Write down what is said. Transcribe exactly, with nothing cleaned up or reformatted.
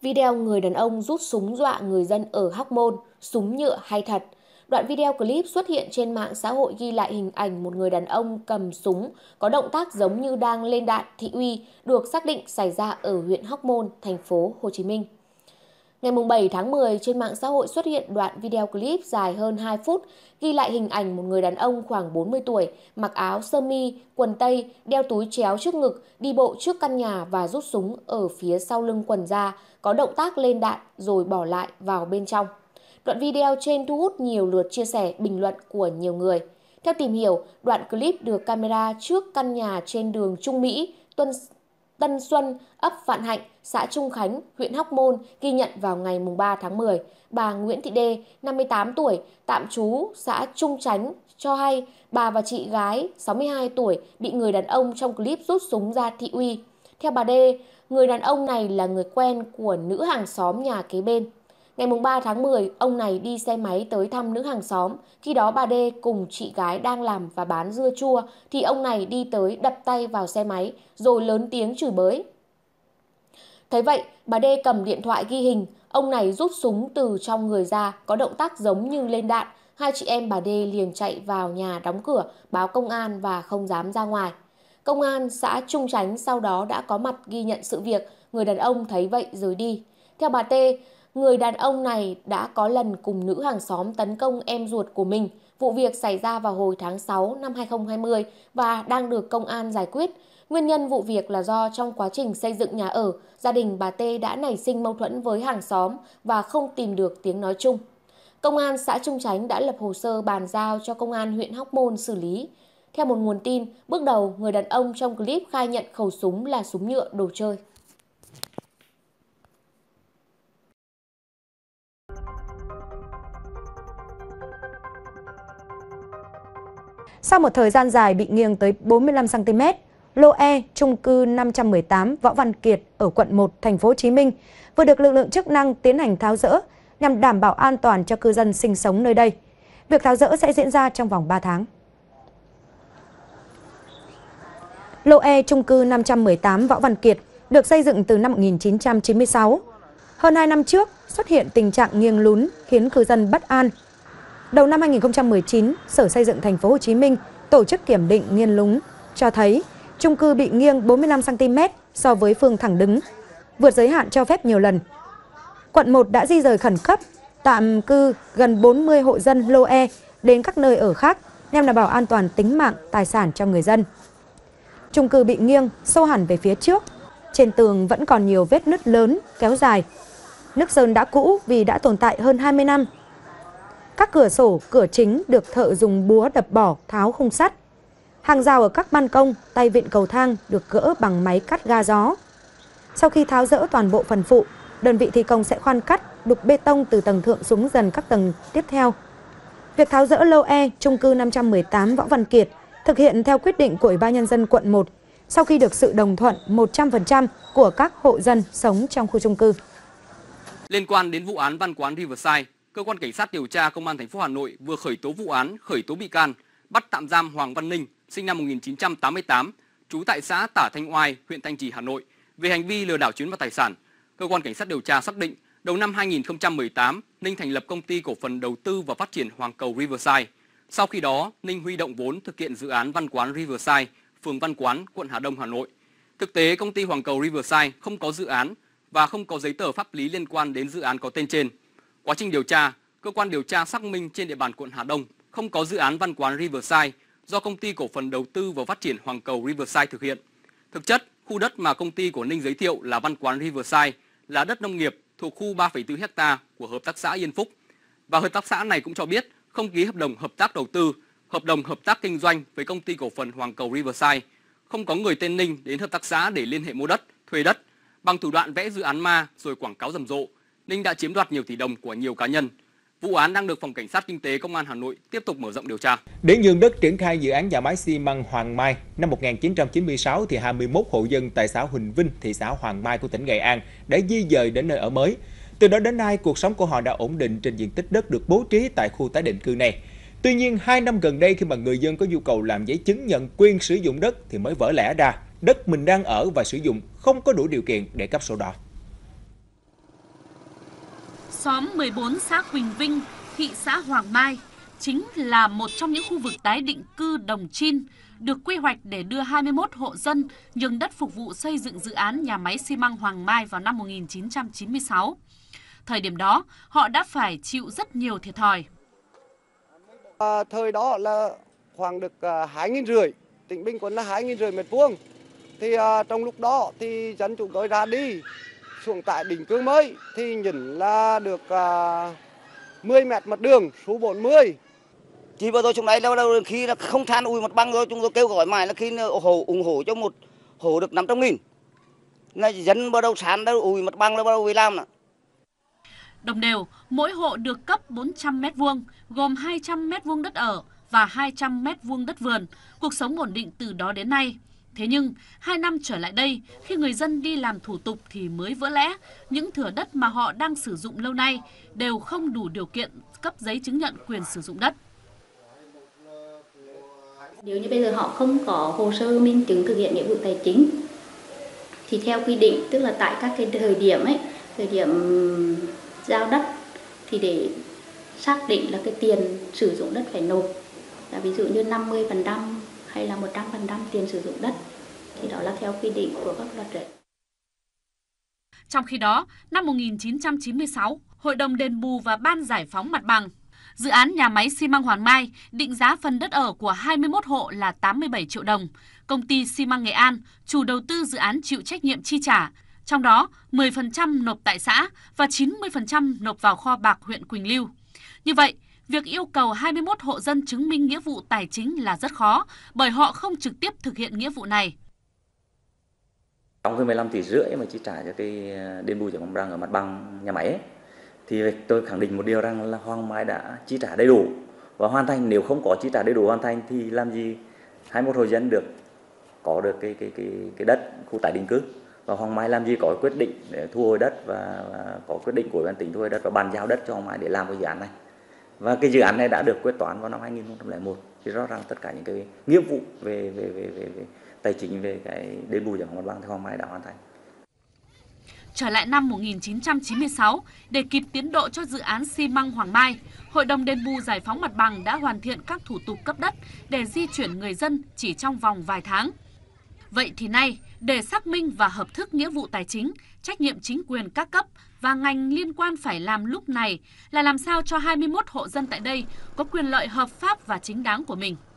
Video người đàn ông rút súng dọa người dân ở Hóc Môn, súng nhựa hay thật? Đoạn video clip xuất hiện trên mạng xã hội ghi lại hình ảnh một người đàn ông cầm súng có động tác giống như đang lên đạn thị uy, được xác định xảy ra ở huyện Hóc Môn, thành phố Hồ Chí Minh. Ngày bảy tháng mười, trên mạng xã hội xuất hiện đoạn video clip dài hơn hai phút ghi lại hình ảnh một người đàn ông khoảng bốn mươi tuổi, mặc áo sơ mi, quần tây, đeo túi chéo trước ngực, đi bộ trước căn nhà và rút súng ở phía sau lưng quần ra, có động tác lên đạn rồi bỏ lại vào bên trong. Đoạn video trên thu hút nhiều lượt chia sẻ, bình luận của nhiều người. Theo tìm hiểu, đoạn clip được camera trước căn nhà trên đường Trung Mỹ, Tuân Tân Xuân, ấp Vạn Hạnh, xã Trung Khánh, huyện Hóc Môn ghi nhận vào ngày ba tháng mười. Bà Nguyễn Thị Đê, năm mươi tám tuổi, tạm trú xã Trung Chánh, cho hay bà và chị gái sáu mươi hai tuổi bị người đàn ông trong clip rút súng ra thị uy. Theo bà Đê, người đàn ông này là người quen của nữ hàng xóm nhà kế bên. Ngày ba tháng mười, ông này đi xe máy tới thăm nữ hàng xóm. Khi đó bà Đê cùng chị gái đang làm và bán dưa chua thì ông này đi tới đập tay vào xe máy rồi lớn tiếng chửi bới. Thấy vậy, bà Đê cầm điện thoại ghi hình. Ông này rút súng từ trong người ra, có động tác giống như lên đạn. Hai chị em bà Đê liền chạy vào nhà đóng cửa, báo công an và không dám ra ngoài. Công an xã Trung Chánh sau đó đã có mặt ghi nhận sự việc. Người đàn ông thấy vậy rồi đi. Theo bà Tê, người đàn ông này đã có lần cùng nữ hàng xóm tấn công em ruột của mình. Vụ việc xảy ra vào hồi tháng sáu năm hai nghìn không trăm hai mươi và đang được công an giải quyết. Nguyên nhân vụ việc là do trong quá trình xây dựng nhà ở, gia đình bà Tê đã nảy sinh mâu thuẫn với hàng xóm và không tìm được tiếng nói chung. Công an xã Trung Chánh đã lập hồ sơ bàn giao cho công an huyện Hóc Môn xử lý. Theo một nguồn tin, bước đầu người đàn ông trong clip khai nhận khẩu súng là súng nhựa đồ chơi. Sau một thời gian dài bị nghiêng tới bốn mươi lăm xăng ti mét, lô E chung cư năm trăm mười tám Võ Văn Kiệt ở quận một, thành phố Hồ Chí Minh vừa được lực lượng chức năng tiến hành tháo dỡ nhằm đảm bảo an toàn cho cư dân sinh sống nơi đây. Việc tháo dỡ sẽ diễn ra trong vòng ba tháng. Lô E chung cư năm trăm mười tám Võ Văn Kiệt được xây dựng từ năm một nghìn chín trăm chín mươi sáu. Hơn hai năm trước xuất hiện tình trạng nghiêng lún khiến cư dân bất an. Đầu năm hai nghìn không trăm mười chín, Sở Xây dựng thành phố Hồ Chí Minh tổ chức kiểm định nghiêng lún cho thấy chung cư bị nghiêng bốn mươi lăm xăng ti mét so với phương thẳng đứng, vượt giới hạn cho phép nhiều lần. Quận một đã di rời khẩn cấp, tạm cư gần bốn mươi hộ dân lô E đến các nơi ở khác nhằm đảm bảo an toàn tính mạng, tài sản cho người dân. Chung cư bị nghiêng sâu hẳn về phía trước, trên tường vẫn còn nhiều vết nứt lớn kéo dài. Nước sơn đã cũ vì đã tồn tại hơn hai mươi năm. Các cửa sổ, cửa chính được thợ dùng búa đập bỏ, tháo khung sắt. Hàng rào ở các ban công, tay vịn cầu thang được gỡ bằng máy cắt ga gió. Sau khi tháo dỡ toàn bộ phần phụ, đơn vị thi công sẽ khoan cắt, đục bê tông từ tầng thượng xuống dần các tầng tiếp theo. Việc tháo dỡ lô E chung cư năm trăm mười tám Võ Văn Kiệt thực hiện theo quyết định của Ủy ban Nhân dân quận một sau khi được sự đồng thuận một trăm phần trăm của các hộ dân sống trong khu chung cư. Liên quan đến vụ án Văn Quán Riverside, Cơ quan Cảnh sát điều tra Công an thành phố Hà Nội vừa khởi tố vụ án, khởi tố bị can, bắt tạm giam Hoàng Văn Ninh, sinh năm một nghìn chín trăm tám mươi tám, trú tại xã Tả Thanh Oai, huyện Thanh Trì, Hà Nội, về hành vi lừa đảo chiếm đoạt tài sản. Cơ quan Cảnh sát điều tra xác định, đầu năm hai nghìn không trăm mười tám, Ninh thành lập công ty cổ phần đầu tư và phát triển Hoàng Cầu Riverside. Sau khi đó, Ninh huy động vốn thực hiện dự án Văn Quán Riverside, phường Văn Quán, quận Hà Đông, Hà Nội. Thực tế, công ty Hoàng Cầu Riverside không có dự án và không có giấy tờ pháp lý liên quan đến dự án có tên trên. Quá trình điều tra, cơ quan điều tra xác minh trên địa bàn quận Hà Đông không có dự án Văn Quán Riverside do công ty cổ phần đầu tư và phát triển Hoàng Cầu Riverside thực hiện. Thực chất, khu đất mà công ty của Ninh giới thiệu là Văn Quán Riverside là đất nông nghiệp thuộc khu ba phẩy bốn héc ta của hợp tác xã Yên Phúc. Và hợp tác xã này cũng cho biết không ký hợp đồng hợp tác đầu tư, hợp đồng hợp tác kinh doanh với công ty cổ phần Hoàng Cầu Riverside, không có người tên Ninh đến hợp tác xã để liên hệ mua đất, thuê đất. Bằng thủ đoạn vẽ dự án ma rồi quảng cáo rầm rộ, Ninh đã chiếm đoạt nhiều tỷ đồng của nhiều cá nhân. Vụ án đang được Phòng Cảnh sát Kinh tế Công an Hà Nội tiếp tục mở rộng điều tra. Để nhường đất triển khai dự án nhà máy xi măng Hoàng Mai, năm một nghìn chín trăm chín mươi sáu thì hai mươi mốt hộ dân tại xã Huỳnh Vinh, thị xã Hoàng Mai của tỉnh Nghệ An đã di dời đến nơi ở mới. Từ đó đến nay, cuộc sống của họ đã ổn định trên diện tích đất được bố trí tại khu tái định cư này. Tuy nhiên, hai năm gần đây khi mà người dân có nhu cầu làm giấy chứng nhận quyền sử dụng đất thì mới vỡ lẽ ra đất mình đang ở và sử dụng không có đủ điều kiện để cấp sổ đỏ. Xóm mười bốn xã Quỳnh Vinh, thị xã Hoàng Mai chính là một trong những khu vực tái định cư Đồng Chin được quy hoạch để đưa hai mươi mốt hộ dân nhường đất phục vụ xây dựng dự án nhà máy xi măng Hoàng Mai vào năm một nghìn chín trăm chín mươi sáu. Thời điểm đó, họ đã phải chịu rất nhiều thiệt thòi. À, thời đó là khoảng được hai nghìn rưỡi, tỉnh bình quân là hai nghìn rưỡi mét vuông. Thì à, trong lúc đó thì dân chúng tôi ra đi xuống tại định cư mới thì nhìn là được à, mười mét mặt đường, số bốn mươi. Chỉ vừa rồi chúng đây đâu đâu khi là không than ủi mặt bằng rồi chúng tôi kêu gọi mãi là khi hộ ủng hộ cho một hộ được năm trăm nghìn. Là dân bắt đầu sàn đâu ủi mặt bằng đâu bắt đầu đi làm nè. Đồng đều, mỗi hộ được cấp bốn trăm mét vuông, gồm hai trăm mét vuông đất ở và hai trăm mét vuông đất vườn, cuộc sống ổn định từ đó đến nay. Thế nhưng, hai năm trở lại đây, khi người dân đi làm thủ tục thì mới vỡ lẽ, những thửa đất mà họ đang sử dụng lâu nay đều không đủ điều kiện cấp giấy chứng nhận quyền sử dụng đất. Nếu như bây giờ họ không có hồ sơ minh chứng thực hiện nghĩa vụ tài chính, thì theo quy định, tức là tại các cái thời điểm ấy, thời điểm giao đất thì để xác định là cái tiền sử dụng đất phải nộp là ví dụ như năm mươi phần trăm hay là một trăm phần trăm tiền sử dụng đất, thì đó là theo quy định của pháp luật đấy. Trong khi đó, năm một nghìn chín trăm chín mươi sáu, Hội đồng đền bù và Ban giải phóng mặt bằng, dự án nhà máy xi măng Hoàng Mai định giá phần đất ở của hai mươi mốt hộ là tám mươi bảy triệu đồng. Công ty xi măng Nghệ An, chủ đầu tư dự án chịu trách nhiệm chi trả, trong đó mười phần trăm nộp tại xã và chín mươi phần trăm nộp vào kho bạc huyện Quỳnh Lưu. Như vậy, việc yêu cầu hai mươi mốt hộ dân chứng minh nghĩa vụ tài chính là rất khó bởi họ không trực tiếp thực hiện nghĩa vụ này. Trong cái mười lăm tỷ rưỡi mà chi trả cho cái đền bù giải phóng mặt bằng ở mặt bằng nhà máy ấy, thì tôi khẳng định một điều rằng là Hoàng Mai đã chi trả đầy đủ và hoàn thành. Nếu không có chi trả đầy đủ hoàn thành thì làm gì hai mươi mốt hộ dân được có được cái cái cái cái đất khu tái định cư, và Hoàng Mai làm gì có quyết định để thu hồi đất và, và có quyết định của Ủy ban tỉnh thu hồi đất và bàn giao đất cho Hoàng Mai để làm cái dự án này. Và cái dự án này đã được quyết toán vào năm hai nghìn không trăm lẻ một, thì rõ ràng tất cả những cái nghĩa vụ về về về về, về tài chính, về cái đền bù giải phóng mặt bằng thì Hoàng Mai đã hoàn thành. Trở lại năm một nghìn chín trăm chín mươi sáu, để kịp tiến độ cho dự án xi măng Hoàng Mai, Hội đồng đền bù giải phóng mặt bằng đã hoàn thiện các thủ tục cấp đất để di chuyển người dân chỉ trong vòng vài tháng. Vậy thì nay, để xác minh và hợp thức nghĩa vụ tài chính, trách nhiệm chính quyền các cấp và ngành liên quan phải làm lúc này là làm sao cho hai mươi mốt hộ dân tại đây có quyền lợi hợp pháp và chính đáng của mình.